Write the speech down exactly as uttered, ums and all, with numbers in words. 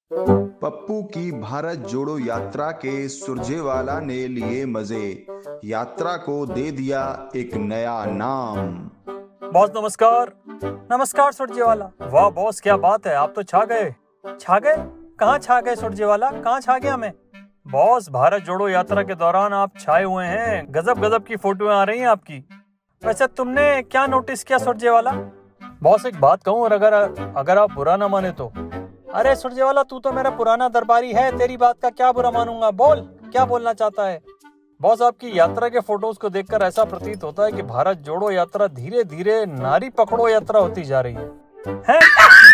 पप्पू की भारत जोड़ो यात्रा के सुरजेवाला ने लिए मजे, यात्रा को दे दिया एक नया नाम। बॉस नमस्कार। नमस्कार सुरजेवाला। वाह बॉस क्या बात है, आप तो छा गए। छा गए? कहाँ छा गए सुरजेवाला, कहाँ छा गया मैं? बॉस भारत जोड़ो यात्रा के दौरान आप छाए हुए हैं, गजब गजब की फोटोएं आ रही हैं आपकी। वैसे तुमने क्या नोटिस किया सुरजेवाला? बॉस एक बात कहूँ, और अगर अगर आप बुरा ना माने तो। अरे सुरजेवाला तू तो मेरा पुराना दरबारी है, तेरी बात का क्या बुरा मानूंगा। बोल क्या बोलना चाहता है। बॉस आपकी यात्रा के फोटोज को देखकर ऐसा प्रतीत होता है कि भारत जोड़ो यात्रा धीरे धीरे नारी पकड़ो यात्रा होती जा रही है, है?